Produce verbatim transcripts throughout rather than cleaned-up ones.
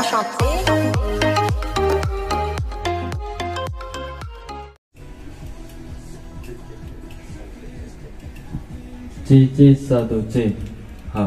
Enchanté. C C satu C H.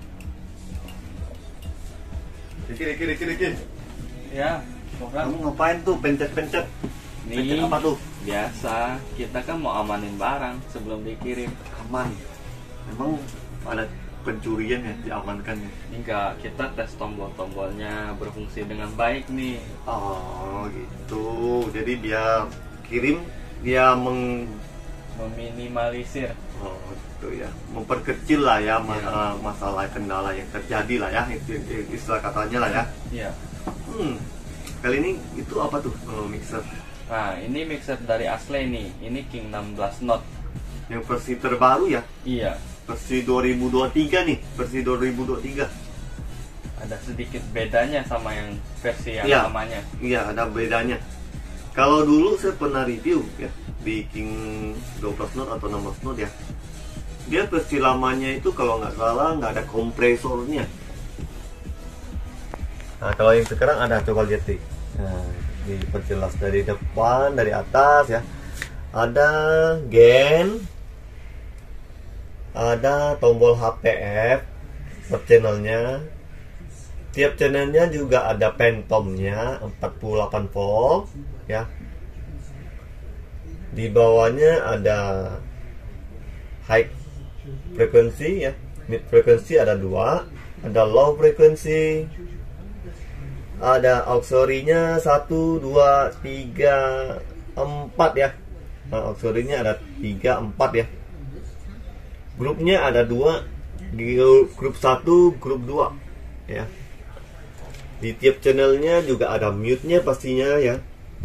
Dikit, dikit, dikit, dikit. Ya, Kamu ngapain tuh pencet-pencet? Pencet nih apa tuh? biasa kita kan mau amanin barang sebelum dikirim. Aman. Memang ada pencurian ya, diamankan ya. Enggak, kita tes tombol-tombolnya berfungsi dengan baik nih. Oh gitu. Jadi biar kirim dia meng Meminimalisir. oh, gitu ya, memperkecil lah ya ma- Iya. uh, masalah kendala yang terjadi lah ya, itu itu istilah katanya lah ya. Iya. Hmm. Kali ini itu apa tuh oh, mixer? Nah, ini mixer dari Ashley nih. Ini King enam belas Note. Yang versi terbaru ya? Iya, Versi dua ribu dua puluh tiga nih, versi dua ribu dua puluh tiga. ada sedikit bedanya sama yang versi yang Iya. lamanya. Iya, ada bedanya. Kalau dulu saya pernah review ya di King dua belas Note atau enam belas Note ya. Dia versi lamanya itu kalau nggak salah nggak ada kompresornya. Nah, kalau yang sekarang ada, coba lihat nih. Nah, diperjelas dari depan, dari atas ya. Ada gen, ada tombol H P F per channelnya. Tiap channelnya juga ada pentomnya empat puluh delapan volt ya. Di bawahnya ada high frequency ya, mid frequency ada dua, ada low frequency, ada auxiliary-nya satu, dua, tiga, empat ya. Nah, auxiliary-nya ada tiga, empat ya. Grupnya ada dua, grup satu, grup dua ya. Di tiap channelnya juga ada mute-nya pastinya ya.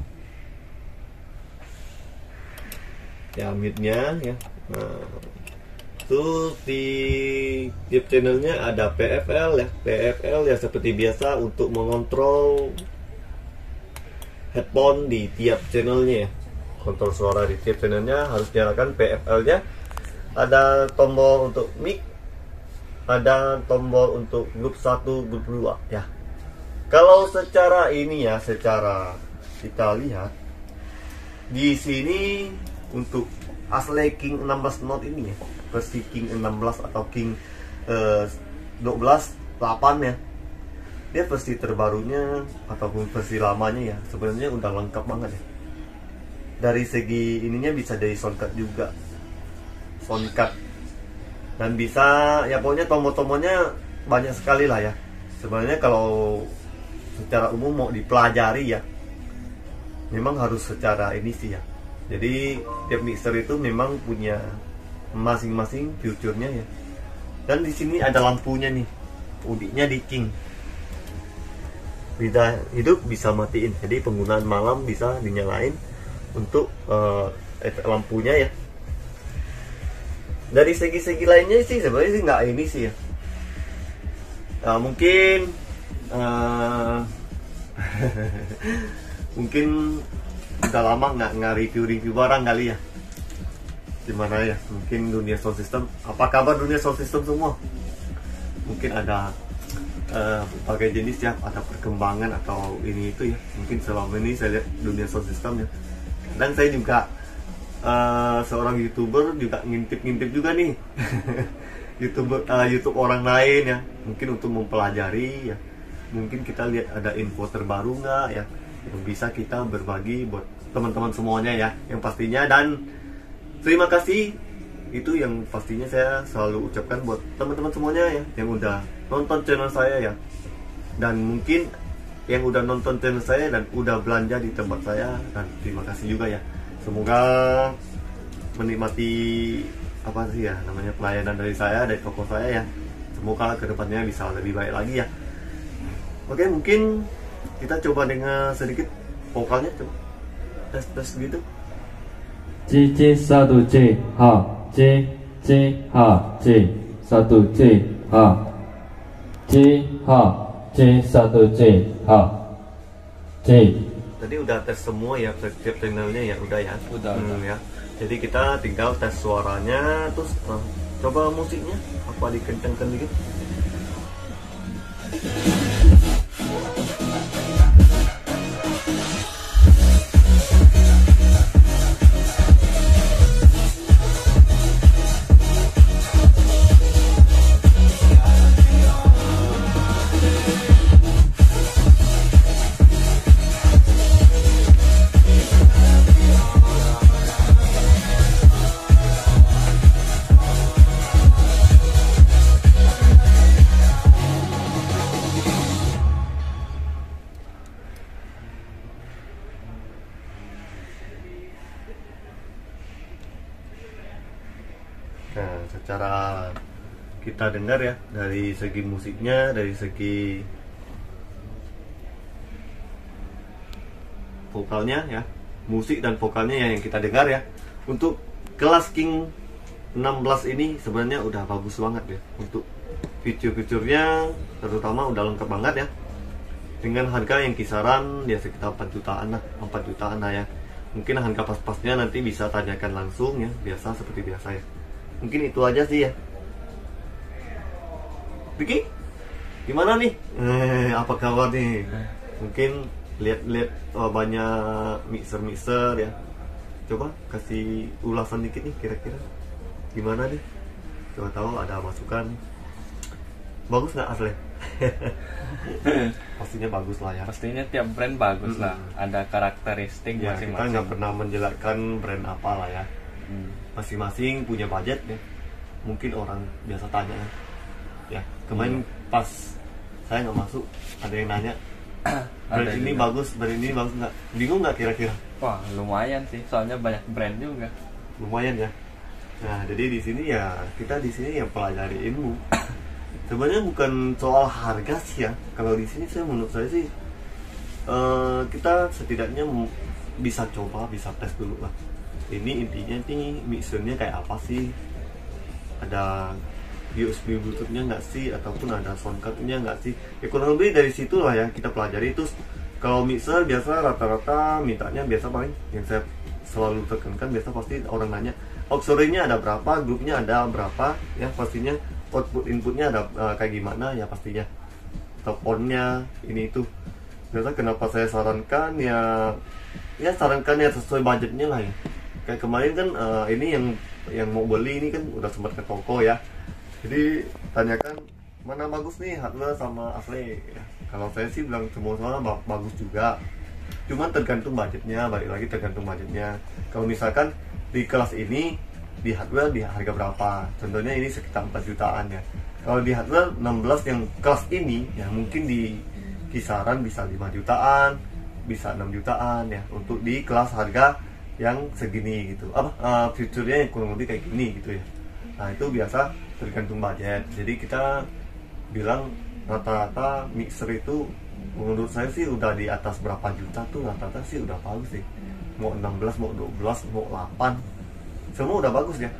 Ya, mute-nya ya. Nah, terus di tiap channelnya ada P F L ya. P F L ya seperti biasa untuk mengontrol headphone di tiap channelnya ya. Kontrol suara di tiap channelnya harus nyalakan P F L-nya. Ada tombol untuk mic, ada tombol untuk grup satu, grup dua ya. Kalau secara ini ya, secara kita lihat di sini untuk Ashley King enam belas Note ini ya, versi King enam belas atau King eh, dua belas delapan ya. Dia versi terbarunya ataupun versi lamanya ya, sebenarnya udah lengkap banget ya. Dari segi ininya bisa jadi soundcard juga. Soundcard. Dan bisa ya pokoknya tombol-tombolnya banyak sekali lah ya. Sebenarnya kalau secara umum mau dipelajari ya, memang harus secara ini sih ya. Jadi tiap mixer itu memang punya masing-masing fiturnya ya. Dan di sini ada lampunya nih, uniknya di King. Bisa hidup bisa matiin, jadi penggunaan malam bisa dinyalain untuk uh, efek lampunya ya. Dari segi-segi lainnya sih sebenarnya sih nggak ini sih ya. Uh, mungkin uh, mungkin udah lama nggak nggak review-review barang kali ya. Gimana ya, mungkin dunia sound system, apa kabar dunia sound system semua? Mungkin ada uh, berbagai jenis ya, ada perkembangan atau ini itu ya. Mungkin selama ini saya lihat dunia sound system ya. Dan saya juga uh, seorang youtuber juga ngintip-ngintip juga nih youtuber uh, YouTube orang lain ya, mungkin untuk mempelajari ya. Mungkin kita lihat ada info terbaru nggak ya, yang bisa kita berbagi buat teman-teman semuanya ya, yang pastinya. Dan terima kasih itu yang pastinya saya selalu ucapkan buat teman-teman semuanya ya, yang udah nonton channel saya ya. Dan mungkin yang udah nonton channel saya dan udah belanja di tempat saya, dan terima kasih juga ya. Semoga menikmati apa sih ya namanya pelayanan dari saya, dari toko saya ya. Semoga kedepannya bisa lebih baik lagi ya. Oke, mungkin kita coba dengar sedikit vokalnya, coba tes tes gitu. C C satu C H C C H C satu C H C H C satu C H C. Tadi udah tes semua ya, setiap channelnya ya udah ya. Udah, Hmm, udah. ya. Jadi kita tinggal tes suaranya, terus uh, coba musiknya apa dikencangkan dikit. secara kita dengar ya, dari segi musiknya, dari segi vokalnya ya, musik dan vokalnya ya yang kita dengar ya. Untuk kelas King enam belas ini sebenarnya udah bagus banget ya. Untuk fitur-fiturnya terutama udah lengkap banget ya, dengan harga yang kisaran ya sekitar empat jutaan lah, empat jutaan lah ya. Mungkin harga pas-pasnya nanti bisa tanyakan langsung ya, biasa seperti biasa ya. Mungkin itu aja sih ya. Vicky, gimana nih? Eh, apa kabar nih? Mungkin lihat-lihat oh, banyak mixer-mixer ya. Coba kasih ulasan dikit nih, kira-kira gimana nih? Coba tahu ada masukan. Bagus nggak asli? Pastinya bagus lah ya. Pastinya tiap brand bagus Mm-mm. lah, ada karakteristik Ya, kita masing-masing. nggak pernah menjelaskan brand apa lah ya. Hmm. Masing-masing punya budget ya. Mungkin orang biasa tanya ya. Kemarin pas saya nggak masuk, ada yang nanya, brand Ada ini juga. bagus, brand ini bagus nggak? Bingung nggak kira-kira? Wah, lumayan sih, soalnya banyak brand juga. Lumayan ya. Nah, jadi di sini ya kita di sini yang pelajari ilmu. Sebenarnya bukan soal harga sih ya. Kalau di sini saya menurut saya sih eh, kita setidaknya mu- bisa coba, bisa tes dulu lah. Ini intinya nih mixernya kayak apa sih? Ada U S B Bluetooth-nya nggak sih? Ataupun ada sound card-nya nggak sih? Ya kurang lebih dari situ lah ya kita pelajari. Terus kalau mixer biasa rata-rata mintanya biasa paling yang saya selalu tekankan biasa pasti orang nanya auxiliary-nya ada berapa, grupnya ada berapa ya, pastinya output inputnya ada uh, kayak gimana ya pastinya, teleponnya ini itu. Biasa kenapa saya sarankan ya ya sarankan ya sesuai budgetnya lah ya. Kayak kemarin kan uh, ini yang yang mau beli ini kan udah sempat ke toko ya, jadi tanyakan mana bagus nih hardware sama asli ya. Kalau saya sih bilang semua semua ba- bagus juga, cuman tergantung budgetnya, balik lagi tergantung budgetnya. Kalau misalkan di kelas ini di hardware di harga berapa, contohnya ini sekitar empat jutaan ya. Kalau di hardware enam belas yang kelas ini ya mungkin di kisaran bisa lima jutaan, bisa enam jutaan ya, untuk di kelas harga yang segini gitu, apa uh, fiturnya yang kurang lebih kayak gini gitu ya. Nah itu biasa tergantung budget. Jadi kita bilang rata-rata mixer itu menurut saya sih udah di atas berapa juta tuh rata-rata sih udah bagus sih. Mau enam belas, mau dua belas, mau delapan, semua udah bagus ya.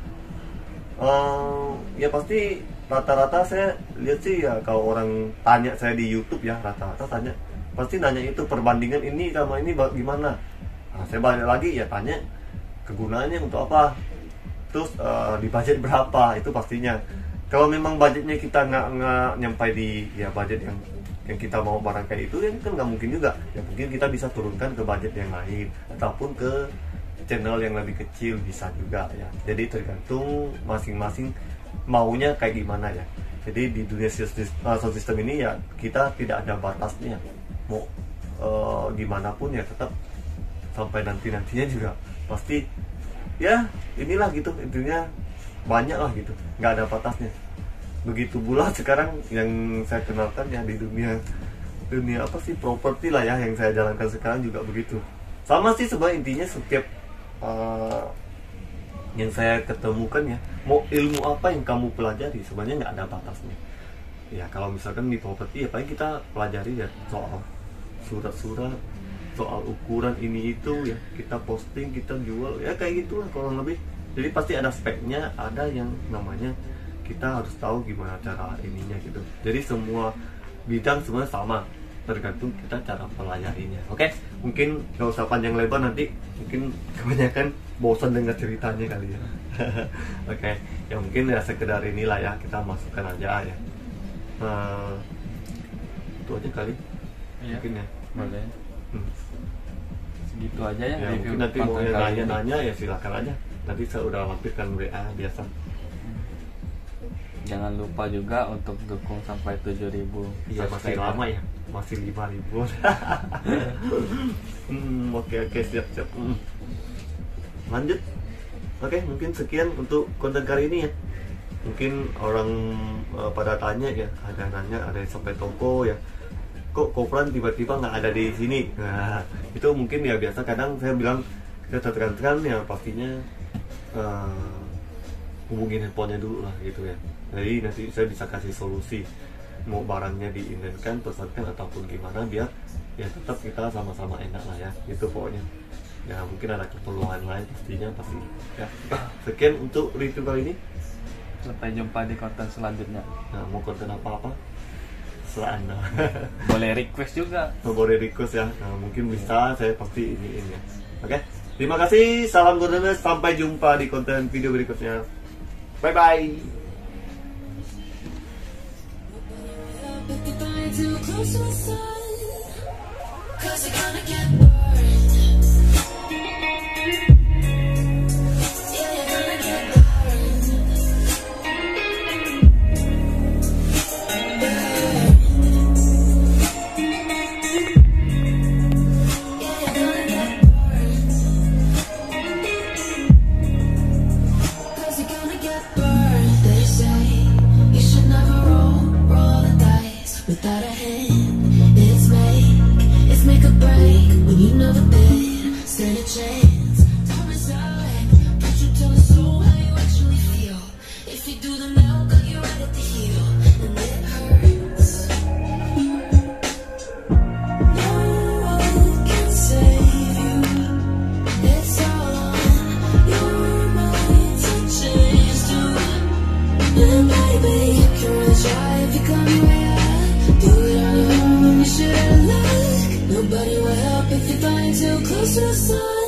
Uh, ya pasti rata-rata saya lihat sih ya, kalau orang tanya saya di YouTube ya, rata-rata tanya pasti nanya itu perbandingan ini sama ini ba- gimana. Nah, saya balik lagi ya tanya kegunaannya untuk apa, terus uh, di budget berapa, itu pastinya. Kalau memang budgetnya kita nggak nggak nyampai di ya budget yang yang kita mau barang kayak itu kan nggak mungkin juga ya, mungkin kita bisa turunkan ke budget yang lain ataupun ke channel yang lebih kecil bisa juga ya. Jadi tergantung masing-masing maunya kayak gimana ya. Jadi di dunia sistem, uh, sound system ini ya kita tidak ada batasnya, mau uh, gimana pun ya tetap sampai nanti-nantinya juga pasti ya inilah gitu, intinya banyak lah gitu, nggak ada batasnya. Begitu pula sekarang yang saya kenalkan ya di dunia dunia apa sih properti lah ya, yang saya jalankan sekarang juga begitu. Sama sih sebenarnya intinya setiap uh, yang saya ketemukan ya, mau ilmu apa yang kamu pelajari sebenarnya nggak ada batasnya. Ya kalau misalkan di properti ya paling kita pelajari ya soal surat-surat, soal ukuran ini itu ya, kita posting, kita jual ya kayak gitulah kurang lebih. Jadi pasti ada speknya, ada yang namanya kita harus tahu gimana cara ininya gitu. Jadi semua bidang sebenarnya sama, tergantung kita cara pelajarinya. Oke, mungkin gak usah panjang lebar, nanti mungkin kebanyakan bosan dengar ceritanya kali ya. Oke, ya mungkin ya sekedar inilah ya, kita masukkan aja ya. Nah, itu aja kali. Iya, Mungkin ya. boleh. Hmm. Segitu aja ya, Ya, review mungkin nanti mau konten kali ini. nanya-nanya ya silakan aja. Nanti saya udah lampirkan W A biasa. Jangan lupa juga untuk dukung sampai tujuh ribu. Iya masih lama ya, masih lima ribu. hmm, oke oke siap siap. Hmm. Lanjut. Oke, mungkin sekian untuk konten kali ini ya. Mungkin orang uh, pada tanya ya, ada nanya, ada yang sampai toko ya. Kok Kopran tiba-tiba nggak ada di sini? Nah, itu mungkin ya biasa kadang saya bilang kita tergantung ya pastinya uh, hubungin handphonenya dulu lah gitu ya. Jadi nanti saya bisa kasih solusi mau barangnya diindenkan, pesankan ataupun gimana biar ya tetap kita sama-sama enak lah ya gitu pokoknya. Ya mungkin ada keperluan lain pastinya pasti ya. Sekian untuk review kali ini, Sampai jumpa di konten selanjutnya. nah mau konten apa-apa serah anda. Boleh request juga. Boleh request ya, nah, mungkin bisa saya pasti iniin ya. Oke, terima kasih, salam Gordoners, sampai jumpa di konten video berikutnya. Bye bye. Too close to the sun, 'cause you're gonna get burned. Yeah, you're gonna get burned. Burned. Yeah, you're gonna get burned. 'Cause you're gonna get burned. They say you should never roll, roll the dice without a hand. It's make, it's make a break when you never been stand a chance. Time aside, put you to the soul how you actually feel. If you do them now, got you right at the heel, and it hurts. No one can save you. It's all on your mind to change to. And baby, you can really try if you come your way. Do it on your own, you should have luck. Nobody will help if you're flying too close to the sun.